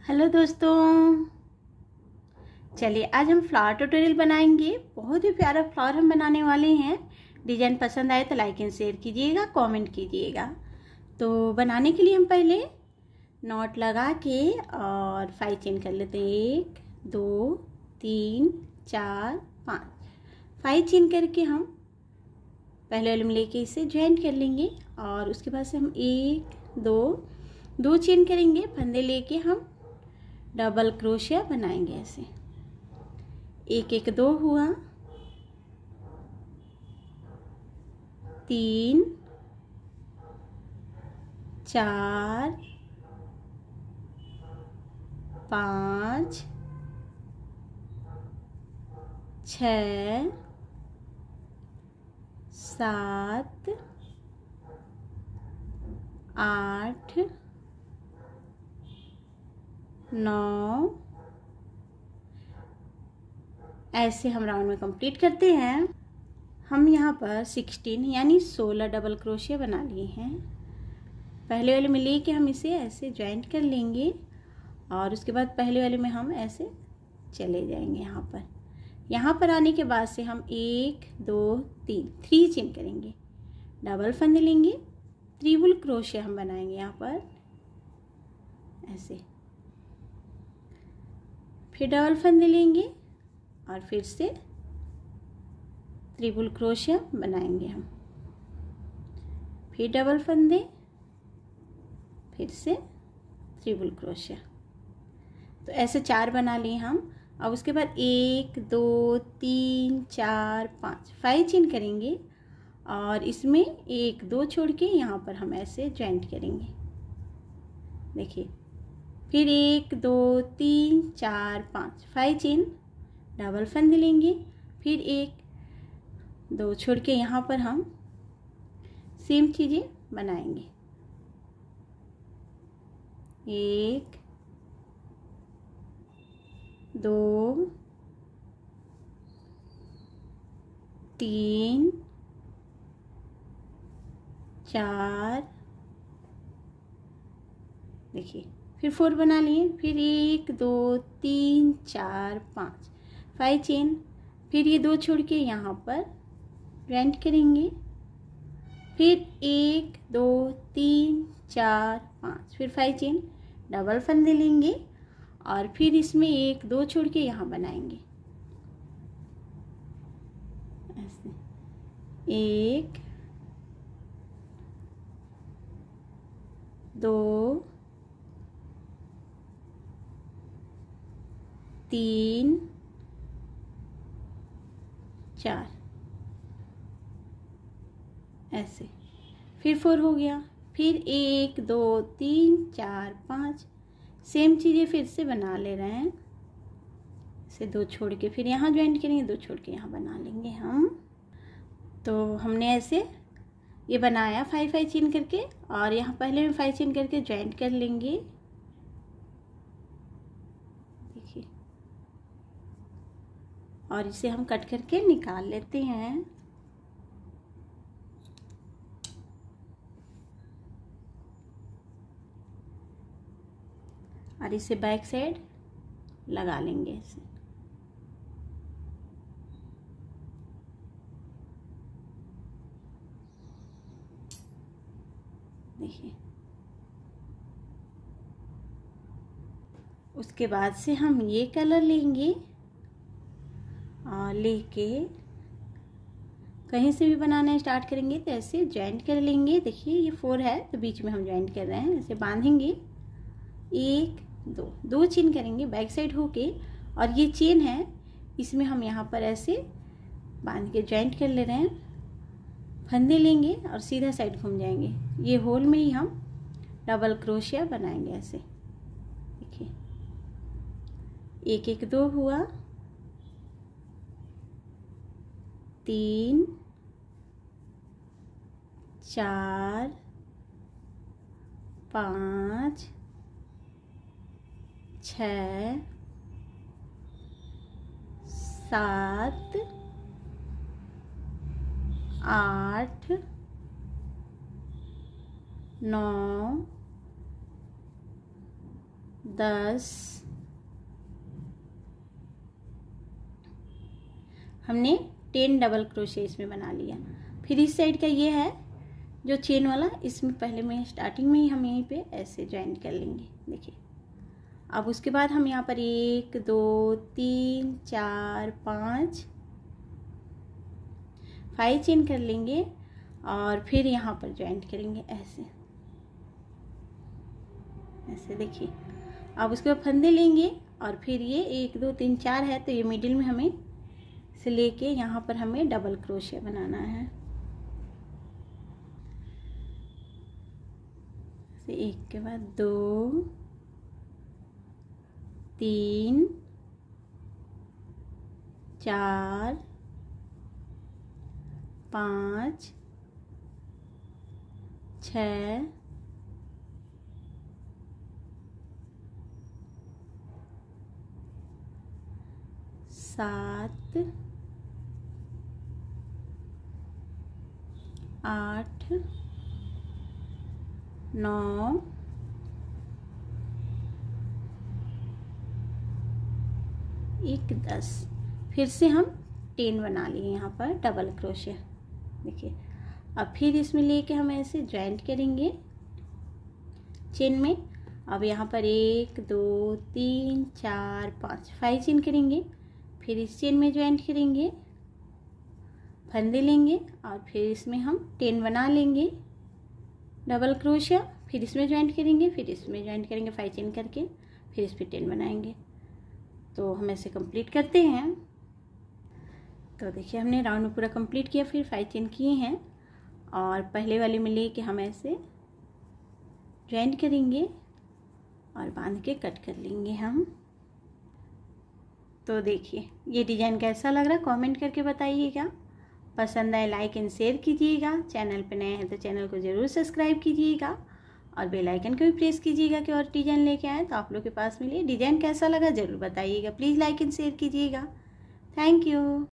Hello दोस्तों, चलिए आज हम फ्लावर ट्यूटोरियल बनाएंगे। बहुत ही प्यारा फ्लावर हम बनाने वाले हैं। डिजाइन पसंद आए तो लाइक एंड शेयर कीजिएगा, कमेंट कीजिएगा। तो बनाने के लिए हम पहले नॉट लगा के और 5 चेन कर लेते हैं। 1 2 3 4 5 5 चेन करके हम पहले वाले में लेके इसे ज्वाइंट कर लेंगे और उसके बाद से हम 1 2 चेन करेंगे। फंदे लेके हम डबल क्रोशिया बनाएंगे। ऐसे 1 1 2 हुआ, 3 4 5 6 7 8 9 ऐसे हम राउंड में कंप्लीट करते हैं। हम यहाँ पर 16 यानी 16 डबल क्रोशिया बना लिए हैं। पहले वाले में लेके हम इसे ऐसे ज्वाइंट कर लेंगे और उसके बाद पहले वाले में हम ऐसे चले जाएंगे। यहाँ पर आने के बाद से हम 1 2 3 चेन करेंगे, डबल फंदे लेंगे, ट्रिपल क्रोशिया हम बनाएंगे। यहाँ पर ऐसे फिर डबल फंदे लेंगे और फिर से ट्रिपल क्रोशिया बनाएंगे हम, फिर डबल फंदे, फिर से ट्रिपल क्रोशिया। तो ऐसे 4 बना लिए हम। अब उसके बाद 1 2 3 4 5 चेन करेंगे और इसमें 1 2 छोड़ के यहाँ पर हम ऐसे ज्वाइंट करेंगे। देखिए, फिर 1 2 3 4 5 चेन, डबल फंदे लेंगे, फिर 1 2 छोड़ के यहाँ पर हम सेम चीज़ें बनाएंगे। 1 2 3 4, देखिए फिर 4 बना लिए, फिर 1 2 3 4 5 चेन, फिर ये 2 छोड़ के यहाँ पर ज्वाइंट करेंगे, फिर 1 2 3 4 5, फिर 5 चेन, डबल फंदे लेंगे और फिर इसमें 1 2 छोड़ के यहाँ बनाएंगे। ऐसे 1 2 3 4 ऐसे, फिर 4 हो गया, फिर 1 2 3 4 5 सेम चीज़ें फिर से बना ले रहे हैं। इसे 2 छोड़ के फिर यहाँ ज्वाइंट करेंगे, 2 छोड़ के यहाँ बना लेंगे हम। तो हमने ऐसे ये बनाया 5 चेन करके और यहाँ पहले में 5 चेन करके ज्वाइंट कर लेंगे। देखिए, और इसे हम कट करके निकाल लेते हैं। और इसे बैक साइड लगा लेंगे ऐसे। देखिए, उसके बाद से हम ये कलर लेंगे और लेके कहीं से भी बनाना स्टार्ट करेंगे तो ऐसे ज्वाइंट कर लेंगे। देखिए ये 4 है तो बीच में हम ज्वाइंट कर रहे हैं। ऐसे बांधेंगे, 1 2 चेन करेंगे बैक साइड होके और ये चेन है इसमें हम यहाँ पर ऐसे बांध के ज्वाइंट कर ले रहे हैं। फंदे लेंगे और सीधा साइड घूम जाएंगे। ये होल में ही हम डबल क्रोशिया बनाएंगे। ऐसे देखिए, 1 1 2 हुआ, 3 4 5 6 7 8 9 10 हमने 10 डबल क्रोशे इसमें बना लिया। फिर इस साइड का ये है जो चेन वाला, इसमें पहले में स्टार्टिंग में ही हम यहीं पे ऐसे ज्वाइन कर लेंगे। देखिए अब उसके बाद हम यहाँ पर 1 2 3 4 5 चेन कर लेंगे और फिर यहाँ पर ज्वाइंट करेंगे ऐसे ऐसे। देखिए अब उसके बाद फंदे लेंगे और फिर ये 1 2 3 4 है तो ये मिडिल में हमें से लेके यहाँ पर हमें डबल क्रोशिया बनाना है। एक के बाद 2 3 4 5 6 7 8 9 1 10। फिर से हम 10 बना लिए यहाँ पर डबल क्रोशिया। देखिए अब फिर इसमें लेके हम ऐसे ज्वाइंट करेंगे चेन में। अब यहाँ पर 1 2 3 4 5 चेन करेंगे, फिर इस चेन में ज्वाइंट करेंगे, फंदे लेंगे और फिर इसमें हम 10 बना लेंगे डबल क्रोशिया। फिर इसमें ज्वाइंट करेंगे, फिर इसमें ज्वाइंट करेंगे 5 चेन करके, फिर इस पर 10 बनाएंगे। तो हम ऐसे कंप्लीट करते हैं। तो देखिए हमने राउंड में पूरा कंप्लीट किया, फिर 5 चेन किए हैं और पहले वाले में ले के हम ऐसे ज्वाइंट करेंगे और बांध के कट कर लेंगे हम। तो देखिए ये डिज़ाइन कैसा लग रहा है कमेंट करके बताइएगा। पसंद आए लाइक एंड शेयर कीजिएगा। चैनल पे नए हैं तो चैनल को ज़रूर सब्सक्राइब कीजिएगा और बेल आइकन को भी प्रेस कीजिएगा कि और डिज़ाइन लेके आए तो आप लोग के पास मिले। डिज़ाइन कैसा लगा ज़रूर बताइएगा। प्लीज़ लाइक एंड शेयर कीजिएगा। Thank you.